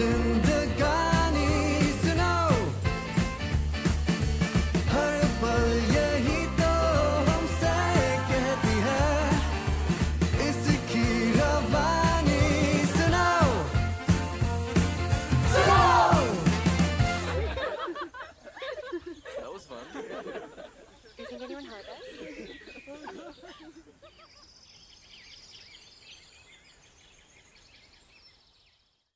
जिंदगानी सुनो, हर पल यही तो हमसे कहती है, इसकी रवानी सुनो, सुनो। That was fun. Do you think anyone heard us?